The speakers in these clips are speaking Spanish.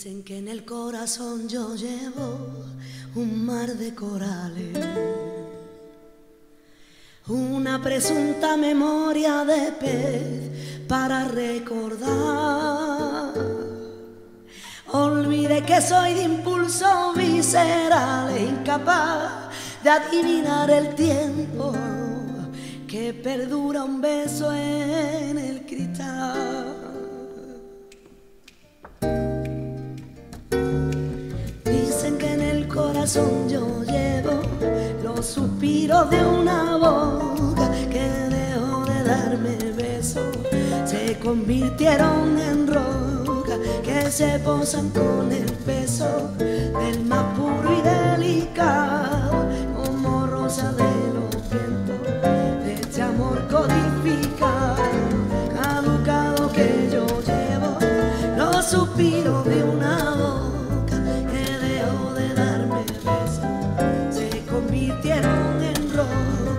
Dicen que en el corazón yo llevo un mar de corales, una presunta memoria de pez para recordar. Olvide que soy de impulso visceral e incapaz de adivinar el tiempo que perdura un beso en el cristal. Dicen que en el corazón yo llevo los suspiros de una boca que dejó de darme besos, se convirtieron en roca que se posan con el peso del más puro y delicado, como rosa de los vientos, de este amor codificado, caducado que yo llevo, los suspiros de una boca que dejó de darme besos, se convirtieron en roca.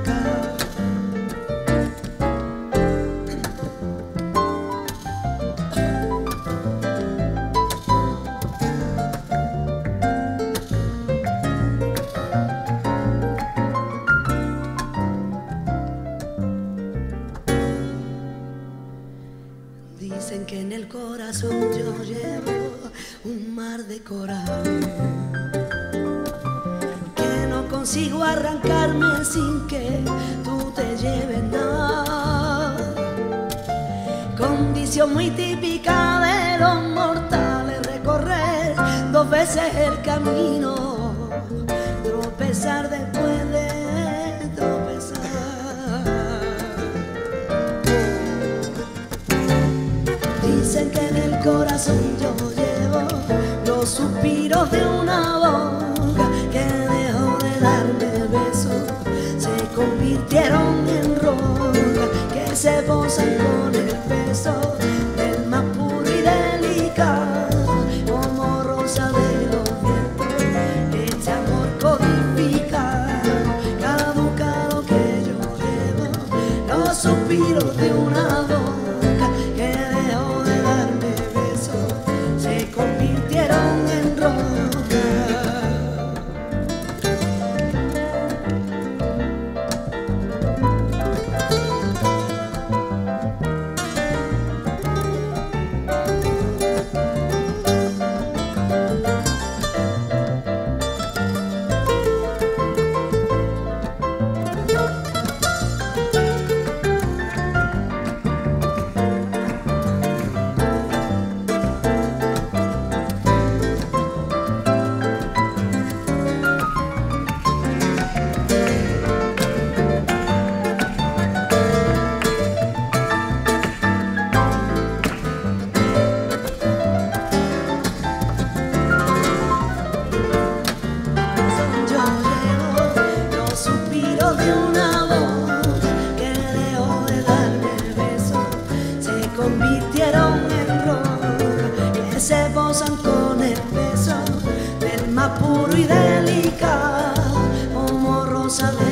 Dicen que en el corazón yo llevo un mar de corales, que no consigo arrancarme sin que tú te lleves nada. Condición muy típica de los mortales, recorrer dos veces el camino, tropezar después de tropezar. Dicen que en el corazón yo llevo los suspiros de una boca que dejó de darme besos, se convirtieron en roca que se posan con el peso del más puro y delicado, como rosa de los vientos, este amor codificado, caducado que yo llevo, los suspiros de una boca que dejó de darme besos, se convirtieron en roca. De una boca que dejó de darme besos, se convirtieron en roca que se posan con el peso del más puro y delicado, como rosa de